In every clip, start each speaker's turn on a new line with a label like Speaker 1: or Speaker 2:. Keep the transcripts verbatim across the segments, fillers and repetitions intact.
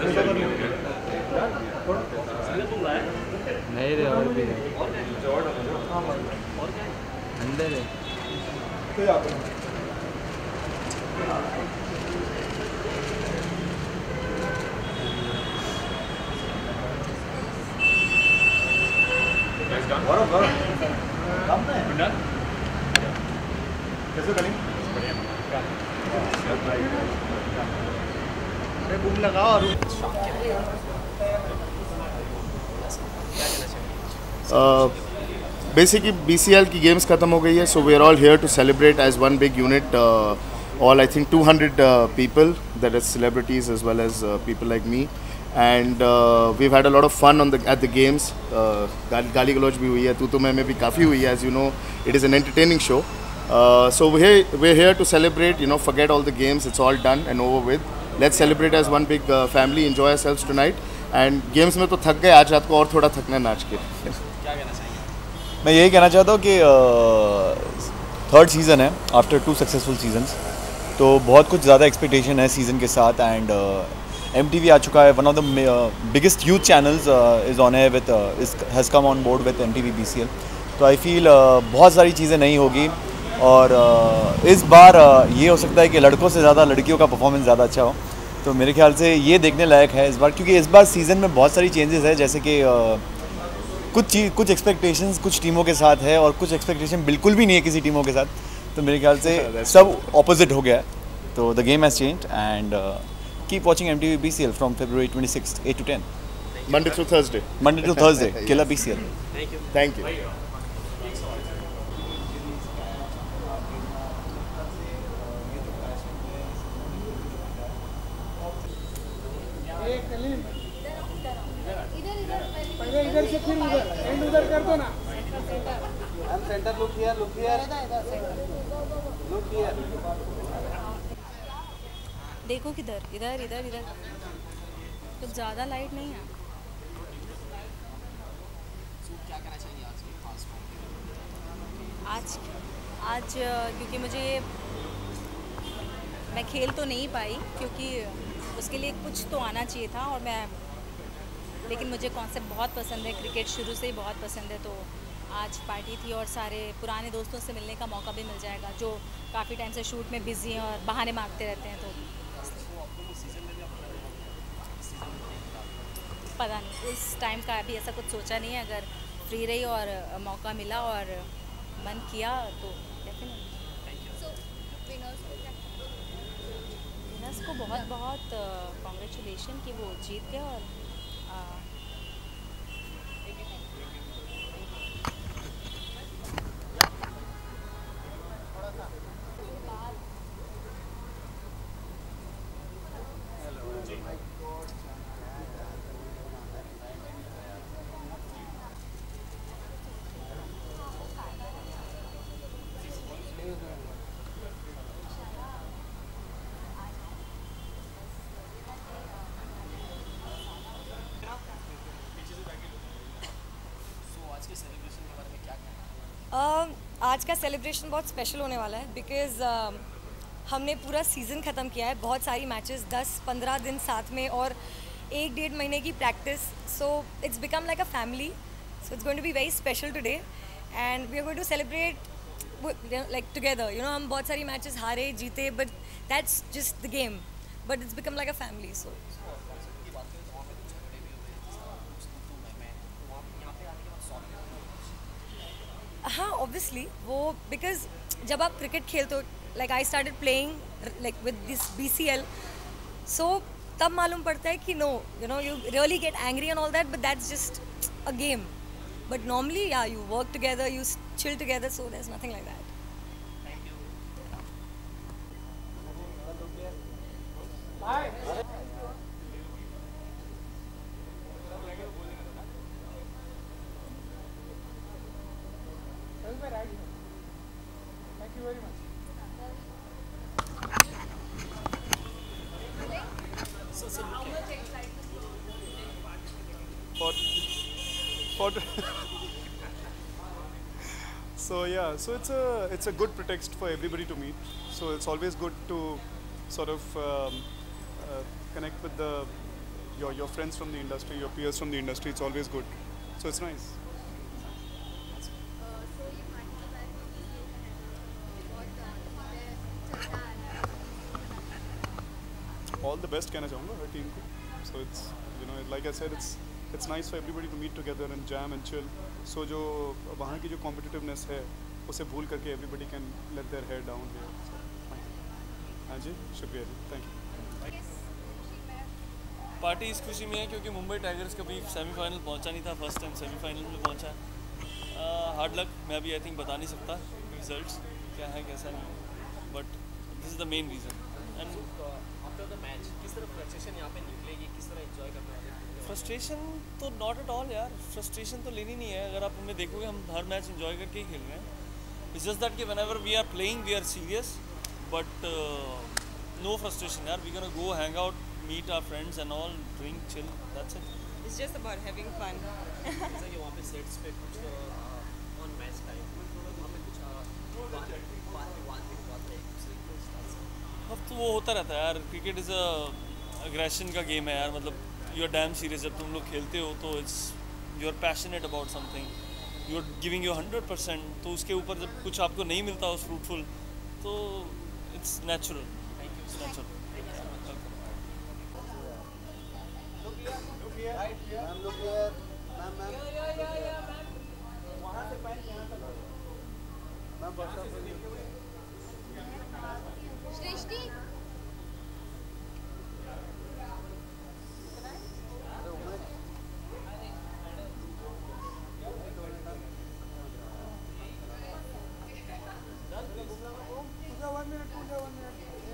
Speaker 1: नहीं रे और भी अंदर है।
Speaker 2: कैसे करें? अरे बूम लगाओ और
Speaker 3: बेसिकली B C L की गेम्स ख़त्म हो गई है, so we are all here to celebrate as one big unit. All I think two hundred uh, people, that is celebrities as well as uh, people like me, and uh, we've had a lot of fun on the at the games. uh, गाली गलौज भी हुई है, तू तो मैं में भी काफ़ी हुई है. As you know, it is an entertaining show. Uh, so we're here, we're here to celebrate, you know, forget all the games, it's all done and over with. Let's celebrate as one big uh, family, enjoy ourselves tonight. And games में तो थक गए, आज रात को और थोड़ा थकना है नाच के.
Speaker 4: क्या कहना चाहेंगे?
Speaker 5: मैं यही कहना चाहता हूँ कि थर्ड सीज़न है आफ्टर टू सक्सेसफुल सीजन्स, तो बहुत कुछ ज़्यादा एक्सपेक्टेशन है सीज़न के साथ. एंड एम टी वी आ चुका है, one of the biggest youth channels is on है with has come on board with M T V B C L. तो आई फील बहुत सारी चीज़ें नहीं होगी, और uh, इस बार uh, ये हो सकता है कि लड़कों से ज़्यादा लड़कियों का परफॉर्मेंस ज़्यादा अच्छा हो. तो मेरे ख्याल से ये देखने लायक है इस बार, क्योंकि इस बार सीज़न में बहुत सारी चेंजेस है. जैसे कि uh, कुछ चीज कुछ एक्सपेक्टेशंस कुछ टीमों के साथ है और कुछ एक्सपेक्टेशन बिल्कुल भी नहीं है किसी टीमों के साथ. तो मेरे ख्याल से सब ऑपोजिट हो गया है. तो the game has changed and keep watching M T V B C L from February twenty-sixth, eight to ten.
Speaker 3: Monday through Thursday.
Speaker 5: Monday to Thursday. Killer B C L.
Speaker 4: Thank you.
Speaker 3: Thank you.
Speaker 2: पहले इधर से फिर उधर, and उधर कर दो ना. Centre look here, look here, look here.
Speaker 6: देखो किधर, इधर इधर इधर. कुछ ज़्यादा लाइट नहीं है.
Speaker 4: क्या कहना चाहिए आज के खास
Speaker 6: आज आज क्योंकि मुझे मैं खेल तो नहीं पाई, क्योंकि उसके लिए कुछ तो आना चाहिए था, और मैं लेकिन मुझे कॉन्सेप्ट बहुत पसंद है, क्रिकेट शुरू से ही बहुत पसंद है. तो आज पार्टी थी और सारे पुराने दोस्तों से मिलने का मौका भी मिल जाएगा, जो काफ़ी टाइम से शूट में बिजी हैं और बहाने मारते रहते हैं. तो पता नहीं, उस टाइम का अभी ऐसा कुछ सोचा नहीं है. अगर फ्री रही और मौका मिला और मन किया तो डेफिनेटली. विनर्स को बहुत बहुत कॉन्ग्रेचुलेशन कि वो जीत गए. और
Speaker 7: Uh, आज का सेलिब्रेशन बहुत स्पेशल होने वाला है, बिकॉज़ uh, हमने पूरा सीज़न ख़त्म किया है. बहुत सारी मैचेस दस पंद्रह दिन साथ में और एक डेढ़ महीने की practice. So it's become like a family. So it's going to be very special today and we are going to celebrate like together. You know, हम बहुत सारी मैचेस हारे जीते, but that's just the game, but it's become like a family. So हाँ, obviously वो, because जब आप cricket खेलते हो, like I started playing like with this B C L, so तब मालूम पड़ता है कि no, you know, you really get angry and all that, but that's just a game. But normally yeah you work together, you chill together, so there is nothing like that.
Speaker 2: Thank you very much. For, for so yeah, so it's a it's a good pretext for everybody to meet. So it's always good to sort of um, uh, connect with the
Speaker 8: your your friends from the industry, your peers from the industry. It's always good. So it's nice. All the best कहना चाहूँगा हर team को. So it's, you know, like I said, it's it's nice for everybody to meet together and jam and chill. So जो वहाँ की जो competitiveness है उसे भूल करके everybody can let their hair down here. So, हाँ जी, शुक्रिया जी, thank you.
Speaker 9: पार्टी इस खुशी में है क्योंकि मुंबई टाइगर्स कभी सेमीफाइनल पहुंचा नहीं था, फर्स्ट टाइम सेमीफाइनल में पहुंचा. हार्ड लक, मैं अभी आई थिंक बता नहीं सकता रिजल्ट्स क्या है कैसा नहीं, but this is the main reason. And
Speaker 4: after the match किस तरह फ्रस्ट्रेशन यहाँ पे निकलेगी, किस तरह एंजॉय करने वाले?
Speaker 9: फ्रस्ट्रेशन तो नॉट एट ऑल यार, फ्रस्ट्रेशन तो लेनी नहीं है. अगर आप हमें देखोगे हम हर मैच एंजॉय करके ही खेल रहे हैं. इट्स जस्ट दैट कि whenever we are playing we are serious, but no frustration यार. We gonna go hang out, meet our friends and all, drink, chill, that's it.
Speaker 10: It's just about having fun.
Speaker 4: जैसे कि वहाँ पे sets पे कुछ on match time वहाँ पे कुछ बात बात विवाद भी हुआ था एक दूसरे को.
Speaker 9: अब तो वो होता रहता है यार. क्रिकेट इज़ अ अग्रेशन का गेम है यार. मतलब यू आर डैम सीरियस. जब तुम लोग खेलते हो तो it's you are passionate about something, you are giving you hundred percent. तो उसके ऊपर जब कुछ आपको नहीं मिलता उस फ्रूटफुल, तो it's natural. It's natural.
Speaker 2: Ma'am लोग यार, मैम मैम वहाँ से पैन यहाँ तक ma'am Varsha
Speaker 11: Srishti
Speaker 2: one minute Puja one minute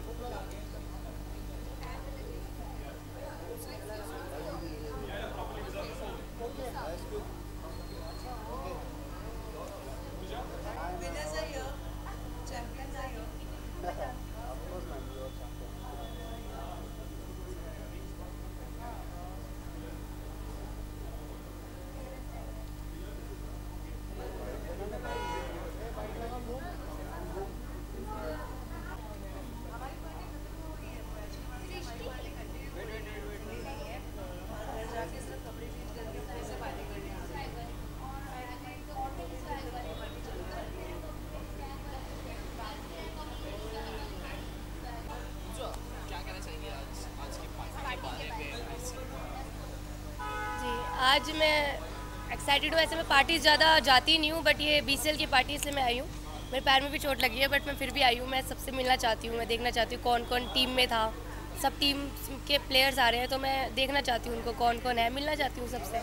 Speaker 7: आज मैं एक्साइटेड हूँ. ऐसे मैं पार्टीज ज़्यादा जाती नहीं हूँ, बट ये बी सी एल की पार्टी इसलिए मैं आई हूँ. मेरे पैर में भी चोट लगी है, बट मैं फिर भी आई हूँ. मैं सबसे मिलना चाहती हूँ, मैं देखना चाहती हूँ कौन कौन टीम में था. सब टीम के प्लेयर्स आ रहे हैं, तो मैं देखना चाहती हूँ उनको कौन कौन है, मिलना चाहती हूँ सबसे.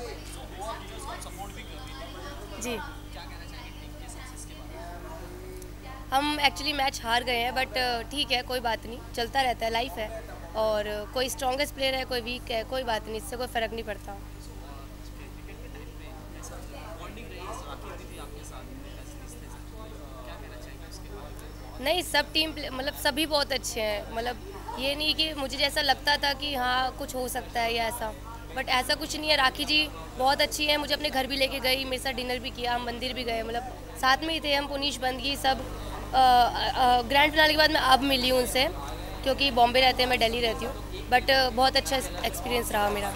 Speaker 7: जी, हम एक्चुअली मैच हार गए हैं, बट ठीक है, कोई बात नहीं, चलता रहता है, लाइफ है. और कोई स्ट्रॉन्गेस्ट प्लेयर है, कोई वीक है, कोई बात नहीं, इससे कोई फ़र्क नहीं पड़ता. नहीं, सब टीम मतलब सभी बहुत अच्छे हैं. मतलब ये नहीं कि मुझे जैसा लगता था कि हाँ कुछ हो सकता है या ऐसा, बट ऐसा कुछ नहीं है. राखी जी बहुत अच्छी है, मुझे अपने घर भी लेके गई, मेरे साथ डिनर भी किया, हम मंदिर भी गए, मतलब साथ में ही थे हम. पुनीश बंदगी सब ग्रैंड फिनाले के बाद मैं अब मिली हूँ उनसे, क्योंकि बॉम्बे रहते हैं, मैं दिल्ली रहती हूँ. बट बहुत अच्छा एक्सपीरियंस रहा मेरा.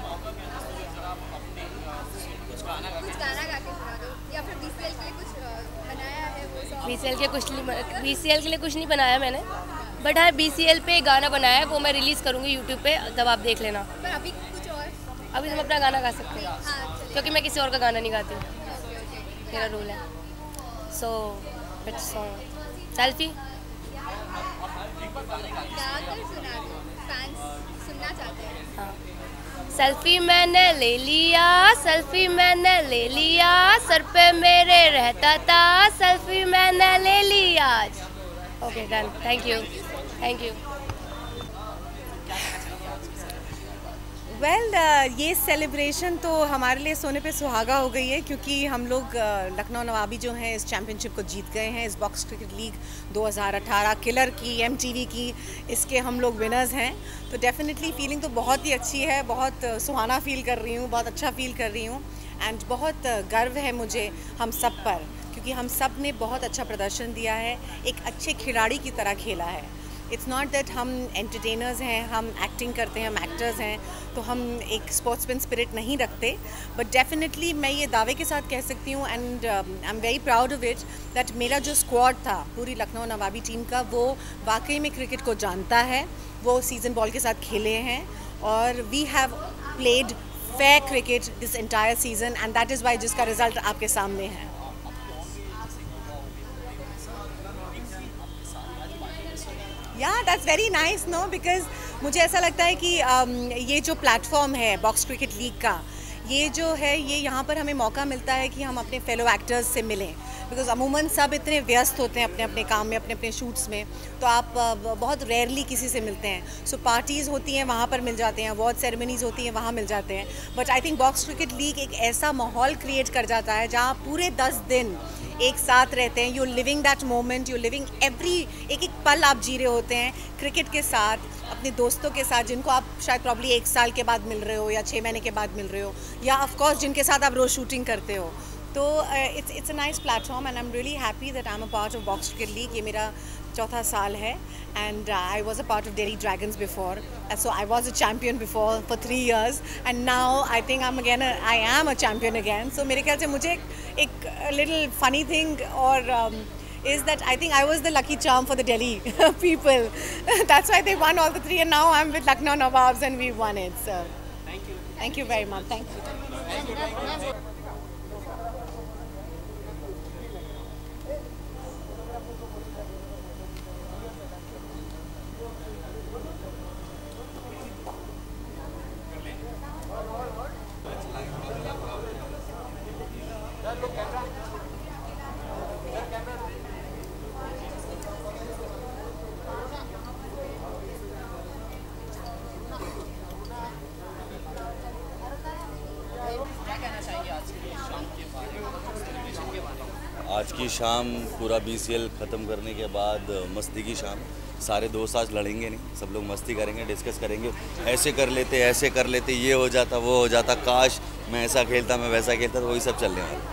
Speaker 11: कुछ गाना गा के सुना दो, या फिर बी सी एल के लिए कुछ बनाया है वो सॉन्ग?
Speaker 7: बी सी एल के कुछ बी सी एल के लिए कुछ नहीं बनाया मैंने, बट हाँ बी सी एल पे गाना बनाया है, वो मैं रिलीज़ करूँगी यूट्यूब पे, तब आप देख लेना.
Speaker 11: पर अभी कुछ और?
Speaker 7: अभी तुम अपना गाना गा सकते हो,
Speaker 11: हाँ,
Speaker 7: क्योंकि मैं किसी और का गाना नहीं गाती हूँ, मेरा रूल है. So which song? सेल्फी.
Speaker 11: गाकर सुना दो, फैंस सुनना चाहते हैं.
Speaker 7: हाँ. सेल्फी मैंने ले लिया, सेल्फी मैंने ले लिया, सर पे मेरे रहता था, सेल्फी मैंने ले लिया आज. Okay done, thank you thank you.
Speaker 10: Well well, uh, ये सेलिब्रेशन तो हमारे लिए सोने पे सुहागा हो गई है, क्योंकि हम लोग uh, लखनऊ नवाबी जो हैं इस चैम्पियनशिप को जीत गए हैं. इस बॉक्स क्रिकेट लीग दो हज़ार अठारह किलर की, एम टी वी की, इसके हम लोग विनर्स हैं. तो डेफिनेटली फीलिंग तो बहुत ही अच्छी है, बहुत uh, सुहाना फील कर रही हूँ, बहुत अच्छा फील कर रही हूँ. एंड बहुत uh, गर्व है मुझे हम सब पर, क्योंकि हम सब ने बहुत अच्छा प्रदर्शन दिया है, एक अच्छे खिलाड़ी की तरह खेला है. इट्स नॉट दैट हम एंटरटेनर्स हैं, हम एक्टिंग करते हैं, हम एक्टर्स हैं तो हम एक स्पोर्ट्समैन स्पिरिट नहीं रखते, बट डेफिनेटली मैं ये दावे के साथ कह सकती हूँ and I am very proud of it that मेरा जो स्क्वाड था पूरी लखनऊ नवाबी टीम का, वो वाकई में क्रिकेट को जानता है, वो सीजन बॉल के साथ खेले हैं और we have played fair cricket this entire season and that is why जिसका रिजल्ट आपके सामने है। Yeah that's very nice no, because मुझे ऐसा लगता है कि um, ये जो प्लेटफॉर्म है बॉक्स क्रिकेट लीग का, ये जो है ये यहाँ पर हमें मौका मिलता है कि हम अपने फेलो एक्टर्स से मिलें, बिकॉज अमूमन सब इतने व्यस्त होते हैं अपने अपने काम में, अपने अपने शूट्स में, तो आप uh, बहुत रेयरली किसी से मिलते हैं। सो so, पार्टीज़ होती हैं वहाँ पर मिल जाते हैं, अवार्ड सेरेमनीज़ होती हैं वहाँ मिल जाते हैं, but I think Box cricket League एक ऐसा माहौल क्रिएट कर जाता है जहाँ पूरे दस दिन एक साथ रहते हैं, you living that moment, you living every एक एक पल आप जी रहे होते हैं क्रिकेट के साथ, अपने दोस्तों के साथ जिनको आप शायद प्रॉब्ली एक साल के बाद मिल रहे हो या छः महीने के बाद मिल रहे हो, या ऑफ कोर्स जिनके साथ आप रोज़ शूटिंग करते हो। तो it's it's a nice platform and I am really happy that I am a part of Box cricket League. ये मेरा चौथा साल है and I was a part of Delhi Dragons before, so I was a champion before for three years and now I think I am again I am a champion again. So मेरे ख्याल से मुझे एक लिटिल फनी थिंग और um, is that I think I was the lucky charm for the Delhi people. That's why they won all the three and now I'm with Lucknow Nawabs and we won it. So thank you. Thank you very much. Thank you. Thank you. Thank you.
Speaker 12: आज की शाम पूरा B C L ख़त्म करने के बाद मस्ती की शाम, सारे दोस्त आज लड़ेंगे नहीं, सब लोग मस्ती करेंगे, डिस्कस करेंगे, ऐसे कर लेते ऐसे कर लेते, ये हो जाता वो हो जाता, काश मैं ऐसा खेलता मैं वैसा खेलता, तो वही सब चलने वाला।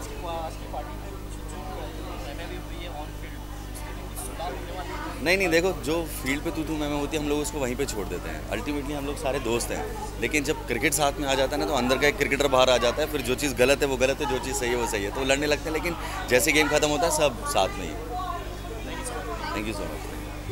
Speaker 12: नहीं नहीं देखो, जो फील्ड पे तू तू मैं मैं होती है हम लोग उसको वहीं पे छोड़ देते हैं, अल्टीमेटली हम लोग सारे दोस्त हैं, लेकिन जब क्रिकेट साथ में आ जाता है ना तो अंदर का एक क्रिकेटर बाहर आ जाता है, फिर जो चीज़ गलत है वो गलत है, जो चीज़ सही है वो सही है, तो लड़ने लगते हैं, लेकिन जैसे गेम खत्म होता है सब साथ में ही। Thank you so much.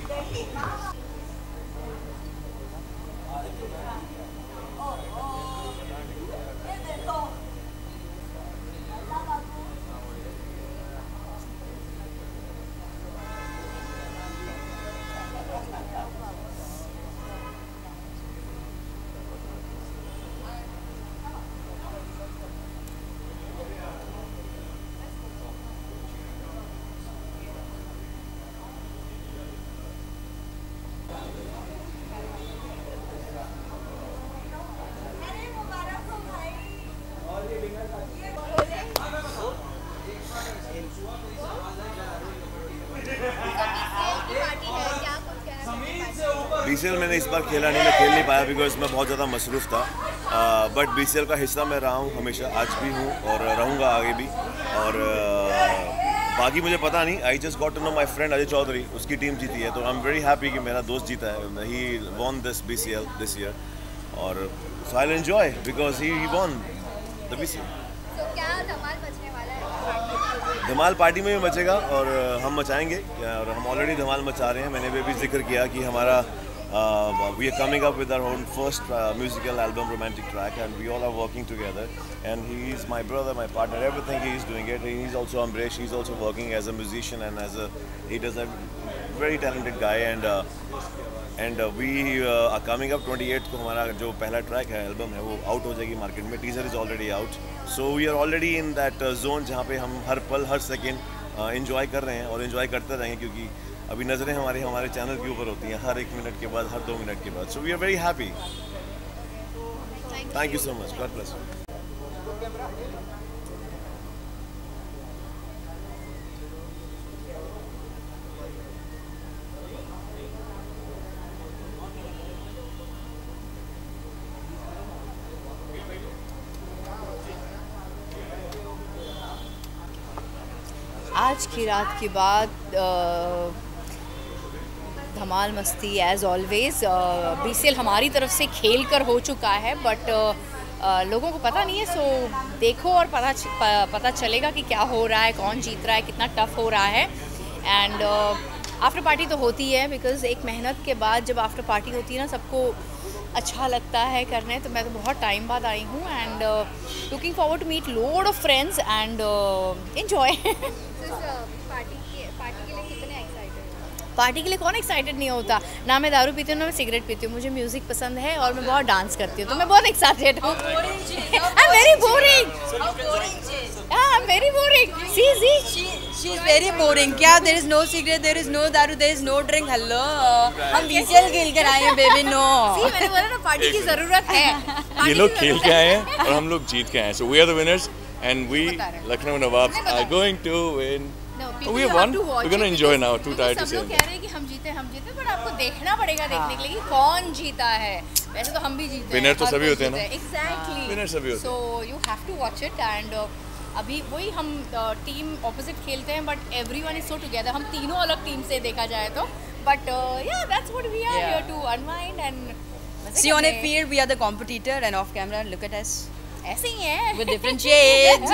Speaker 13: B C L मैंने इस बार खेला नहीं, मैं खेल नहीं पाया बिकॉज मैं बहुत ज़्यादा मसरूफ़ था, बट बी सी एल का हिस्सा मैं रहा हूँ हमेशा, आज भी हूँ और रहूँगा आगे भी। और uh, बाकी मुझे पता नहीं, I just got to know my friend Ajay Chaudhary, उसकी टीम जीती है, तो आई एम वेरी हैप्पी कि मेरा दोस्त जीता है, he won this B C L this year, और so I will enjoy because he won the B C L. धमाल पार्टी में भी मचेगा और हम मचाएंगे, और हम ऑलरेडी धमाल मचा रहे हैं। मैंने भी अभी जिक्र किया कि हमारा we are coming up with our own first musical album romantic track and we all are working together and he is my brother, my partner, everything he is doing it. He is also Amrish, he is also working as a musician and as a he does a very talented guy and and we are coming up twenty eight को हमारा जो पहला track है, album है, वो out हो जाएगी market में, teaser is already out, so we are already in that zone जहाँ पे हम हर पल हर सेकेंड इंजॉय कर रहे हैं और इन्जॉय करते रहेंगे, क्योंकि अभी नज़रें हमारे हमारे चैनल के ऊपर होती हैं हर एक मिनट के बाद, हर दो मिनट के बाद, so we are very happy. Thank you so much, God bless you.
Speaker 14: आज की रात के बाद
Speaker 6: धमाल मस्ती एज ऑलवेज। बीसीएल हमारी तरफ से खेल कर हो चुका है, बट uh, लोगों को पता नहीं है, सो देखो और पता प, पता चलेगा कि क्या हो रहा है, कौन जीत रहा है, कितना टफ हो रहा है। एंड आफ्टर पार्टी तो होती है, बिकॉज एक मेहनत के बाद जब आफ्टर पार्टी होती है ना, सबको अच्छा लगता है करने। तो मैं तो बहुत टाइम बाद आई हूँ and looking forward to meet load of friends and enjoy.
Speaker 11: Party के पार्टी के लिए कितने एक्साइटेड?
Speaker 6: पार्टी के लिए कौन एक्साइटेड नहीं होता। ना मैं दारू पीती हूँ, ना मैं सिगरेट पीती हूँ, मुझे म्यूज़िक पसंद है और मैं बहुत डांस करती हूँ, तो मैं बहुत एक्साइटेड हूँ। I am very boring, I am very boring. See see
Speaker 14: she is very boring. क्या there is no cigarette, there is no दारू, there is no drink. Hello, हम बीसीएल खेल कर आए हैं बेबी। नो
Speaker 6: सी मैंने बोला ना, पार्टी की ज़रूरत है।
Speaker 15: ये लोग खेल के आए हैं और हम लोग जीत के आए हैं, so we are the winners and we Lucknow Nawabs are going to win. We have won. We're gonna enjoy now. Too tired to say.
Speaker 6: सब लोग कह रहे हैं कि हम जीते हम जीते, पर आपको देखना पड़ेगा देखने के लिए कि कौन जीता है। वैसे तो हम भी जीते हैं।
Speaker 15: विनर तो सभी होते हैं ना।
Speaker 6: Exactly.
Speaker 15: विनर सभी होते हैं।
Speaker 6: So you have to watch it and अभी वही हम टीम ऑपोजिट खेलते हैं, but everyone is so together. हम तीनों अलग टीम से देखा जाए तो, but yeah that's what we are here to unwind and
Speaker 14: see on a field we are the competitor and off camera look at us.
Speaker 6: ऐसे ही है
Speaker 14: with different shades.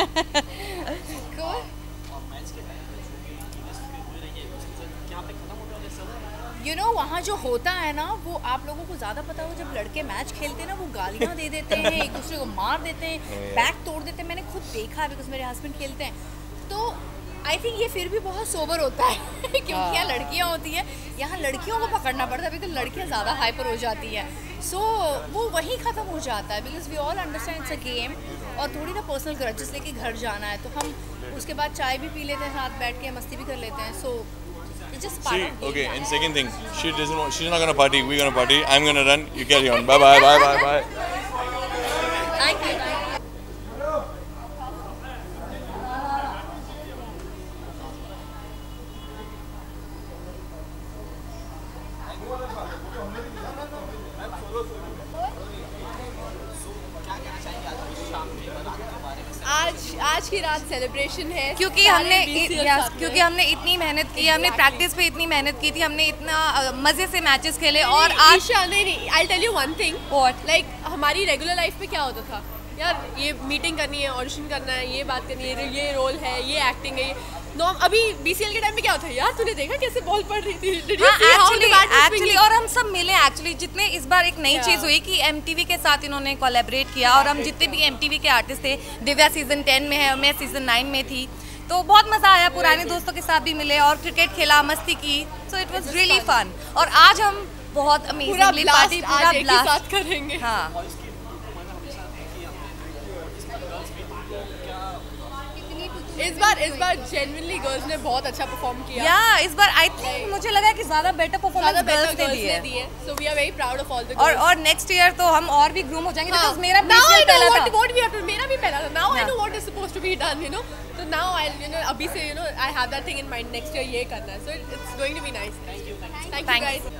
Speaker 6: You know वहाँ जो होता है ना, वो आप लोगों को ज़्यादा पता हो। जब लड़के मैच खेलते हैं ना, वो गालियाँ दे देते हैं, एक दूसरे को मार देते हैं, बैट तोड़ देते हैं। मैंने खुद देखा है, बिकॉज मेरे हस्बैंड खेलते हैं। तो आई थिंक ये फिर भी बहुत सोबर होता है क्योंकि यहाँ लड़कियाँ होती हैं, यहाँ लड़कियों को पकड़ना पड़ता है, बिकॉज लड़कियाँ ज़्यादा हाइपर हो जाती हैं। सो so, वो वहीं ख़त्म हो जाता है, because we all understand it's a game. और थोड़ी ना पर्सनल ग्रजेस लेके घर जाना है, तो हम उसके बाद चाय भी पी लेते हैं, साथ बैठ के मस्ती भी कर लेते हैं। सो just
Speaker 15: See, okay, and second thing, she doesn't want, she's not gonna party, we're gonna party, I'm gonna run, you carry on, bye bye, bye bye, bye.
Speaker 6: Thank you.
Speaker 16: आज आज की रात सेलिब्रेशन है,
Speaker 7: क्योंकि हमने यस क्योंकि हमने इतनी मेहनत की, हमने प्रैक्टिस पे इतनी मेहनत की थी, हमने इतना मज़े से मैचेस खेले। और आज
Speaker 16: नहीं, I tell you one thing, what like हमारी रेगुलर लाइफ में क्या होता था यार, ये मीटिंग करनी है, ऑडिशन करना है, ये बात करनी है, ये रोल है, ये एक्टिंग है। नो अभी बीसीएल के टाइम में क्या होता है यार, तूने देखा कैसे बॉल पड़ रही थी?
Speaker 7: एक्चुअली और हम सब मिले एक्चुअली। जितने इस बार एक नई चीज़ हुई कि एमटीवी के साथ इन्होंने कोलैबोरेट किया, और हम जितने भी एमटीवी के आर्टिस्ट थे, दिव्या सीजन टेन में है, मैं सीजन नाइन में थी, तो बहुत मज़ा आया। पुराने दोस्तों के साथ भी मिले और क्रिकेट खेला, मस्ती की, so it was really fun. और आज हम बहुत अमेजिंगली पार्टी पूरा ब्लास्ट
Speaker 16: करेंगे।
Speaker 7: हाँ,
Speaker 16: इस बार इस बार जेन्युइनली गर्ल्स ने बहुत अच्छा परफॉर्म किया।
Speaker 7: या इस बार आई थिंक मुझे लगा कि ज्यादा बेटर परफॉर्मेंस गर्ल्स ने दी है,
Speaker 16: so we are very proud of all the
Speaker 7: और और नेक्स्ट ईयर तो हम और भी ग्रूम हो जाएंगे, बिकॉज़ मेरा बीसीएल पहला था।
Speaker 16: व्हाट वी हैव टू, मेरा भी पहला था। Now I know what is supposed to be done, you know, तो नाउ आई यू नो अभी से you know I have that thing in mind, next year ये करना है, so it's going to be nice. Thank you thank you guys.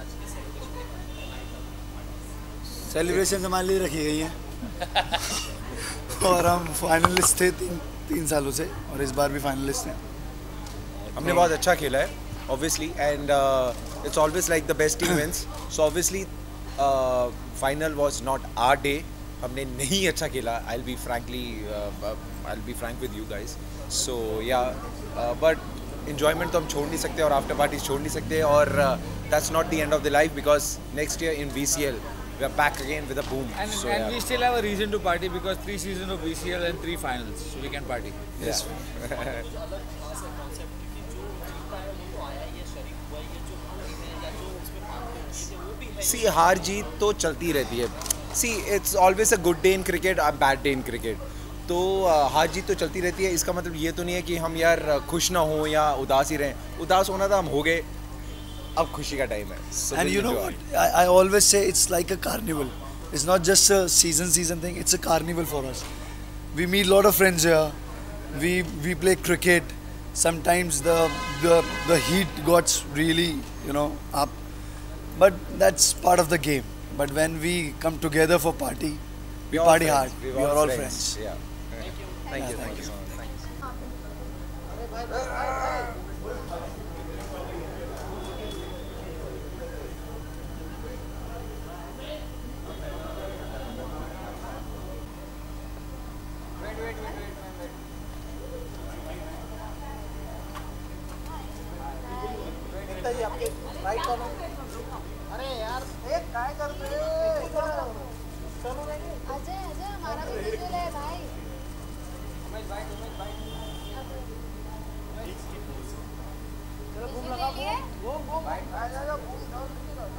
Speaker 17: Celebration हमारे लिए रखी गई है और हम फाइनलिस्ट थे तीन तीन सालों से, और इस बार भी फाइनलिस्ट हैं।
Speaker 18: हमने बहुत अच्छा खेला है obviously, and it's always like the best team wins. So obviously final was not our day, हमने नहीं अच्छा खेला। I will be frankly I will be frank with you guys. So yeah but enjoyment तो हम छोड़ नहीं सकते और आफ्टर पार्टीज छोड़ नहीं सकते, और that's not the end of the life, because next year in BCL we are back again with a boom.
Speaker 1: And,
Speaker 18: so,
Speaker 1: and
Speaker 18: yeah.
Speaker 1: we still have a reason to party because three seasons of B C L and three finals, so we can party.
Speaker 18: Yes. See, हार जीत तो चलती रहती है। See, it's always a good day in cricket, a bad day in cricket. तो हार जीत तो चलती रहती है। इसका मतलब ये तो नहीं है कि हम यार खुश ना हो या उदास ही रहें। उदास होना था हम हो गए, अब खुशी का टाइम है। So
Speaker 17: and you know what, I, I always say it's like a carnival. It's not just a season season thing, it's a carnival for us. We meet a lot of friends here, we we play cricket. Sometimes the the the heat got really, you know, up, but that's part of the game. But when we come together for party, we
Speaker 18: We're
Speaker 17: party
Speaker 18: friends.
Speaker 17: hard.
Speaker 18: We're
Speaker 17: We are
Speaker 18: all
Speaker 17: all
Speaker 18: friends.
Speaker 17: friends.
Speaker 18: Yeah. Thank you. Thank you. Thank you so much. Thanks.
Speaker 2: भाई आपके right corner. अरे यार एक काय करते चलो नहीं
Speaker 11: अजय अजय हमारा भी विजुअल है भाई।
Speaker 2: उमेश भाई उमेश भाई चलो घूम लगा घूम घूम भाई आ जा जा घूम जाओ।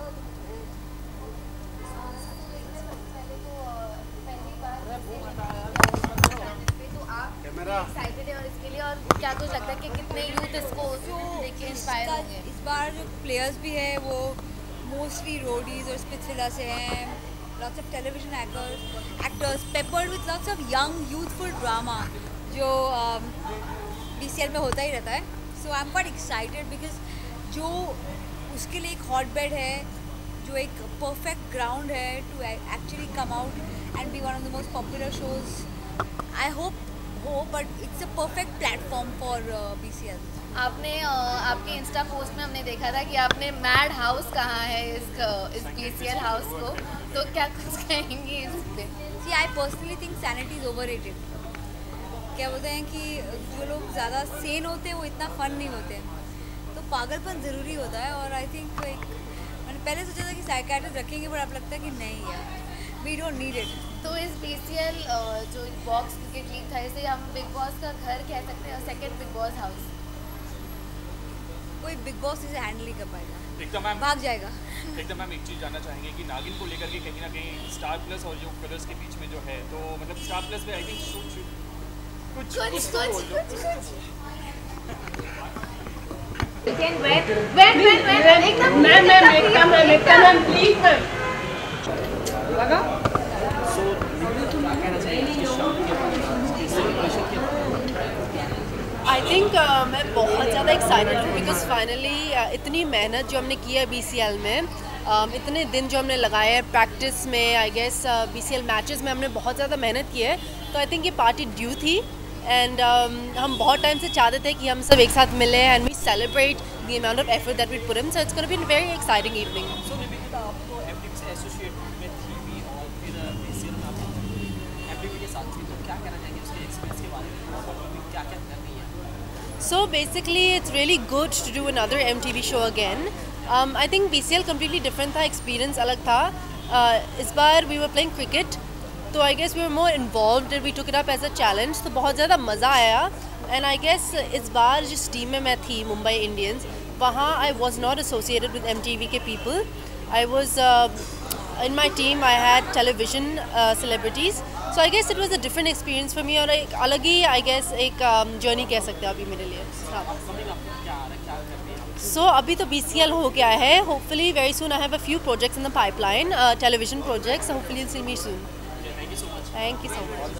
Speaker 11: एक्साइटेड है और इसके लिए, और क्या कुछ लगता है कि कितने यूथ इसको देख के इंस्पायर होंगे?
Speaker 14: इस बार जो प्लेयर्स भी है वो मोस्टली रोडीज और स्पिट्सविला से हैं, lots of television actors actors peppered with lots of young youthful drama जो बी सी एल में होता ही रहता है। So I am quite excited because जो उसके लिए एक हॉट बेड है, जो एक परफेक्ट ग्राउंड है to actually come out and be one of the most popular shows. I hope हो but it's a perfect platform for B C L.
Speaker 11: आपने uh, आपके इंस्टा पोस्ट में हमने देखा था कि आपने मैड हाउस कहा है इस इस बी सी एल हाउस को, तो क्या कुछ कहेंगी इस पे?
Speaker 14: See I personally think sanity is overrated. क्या बोलते हैं कि जो लोग ज़्यादा सेन होते हैं वो इतना फन नहीं होते, तो पागलपन ज़रूरी होता है। और आई थिंक लाइक मैंने पहले सोचा था कि साइकियाट्रिस्ट रखेंगे, पर अब लगता है कि नहीं यार, वी डोंट नीड इट।
Speaker 11: तो इस बी सी एल जो बॉक्स क्रिकेट लीग था, इसे हम बिग बॉस का घर कह सकते हैं, सेकंड बिग बॉस हाउस।
Speaker 14: कोई बिग बॉस इसे हैंडल नहीं कर पाएगा,
Speaker 19: एकदम मैम
Speaker 14: भाग जाएगा।
Speaker 19: एकदम मैम एक चीज़ जानना चाहेंगे कि नागिन को लेकर के कहीं ना कहीं स्टार प्लस और जो कलर्स के बीच में जो है, तो मतलब स्टार प्लस में आई थिंक शूट शूट कुछ
Speaker 11: कुछ
Speaker 19: कुछ तो बोल दो।
Speaker 11: Weekend where where where where एकदम
Speaker 2: ma'am ma'am Ekta ma'am Ekta ma'am please ma'am लगा।
Speaker 16: आई थिंक uh, मैं बहुत ज़्यादा एक्साइटेड हूँ बिकॉज फाइनली uh, इतनी मेहनत जो हमने की है बी सी एल में, um, इतने दिन जो हमने लगाए हैं प्रैक्टिस में, I guess B C L matches में हमने बहुत ज़्यादा मेहनत की है। तो आई थिंक ये पार्टी ड्यू थी एंड um, हम बहुत टाइम से चाहते थे कि हम सब एक साथ मिले and we celebrate the amount of effort that we put in. So it's gonna be a very exciting evening.
Speaker 4: So Nivedita, आप तो एम टी वी से एसोसिएट में थी भी और फिर बी सी एल में आप एम टी वी के साथ थी, तो क्या कहना चाहेंगे उसके एक्सपीरियंस के बारे में और क्या क्या कर रही है?
Speaker 16: So basically it's really good to do another M T V show again. Um, I think B C L completely different था, experience अलग था। uh, इस बार we were playing cricket, तो I guess we were more involved and we took it up as a challenge, तो बहुत ज़्यादा मज़ा आया। And I guess इस बार जिस टीम में मैं थी, मुंबई इंडियंस, वहाँ I was not associated with M T V के people. I was uh, in my team I had television uh, celebrities. So I guess it was a different experience for me और एक अलग ही I guess एक journey um, कह सकते हैं अभी मेरे लिए। So अभी तो B C L हो गया है, hopefully very soon I have a few projects in the pipeline, uh, television projects, so hopefully you'll see me soon.
Speaker 4: Thank you so much.
Speaker 16: Thank you so much.